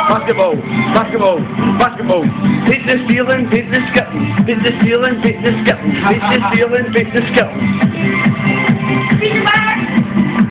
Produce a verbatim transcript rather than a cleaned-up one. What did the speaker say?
basketball, basketball, basketball. Pitch the ceiling, pitch the skittle. Pitch the ceiling, pitch the skittle. Pitch the ceiling, pitch the skittle.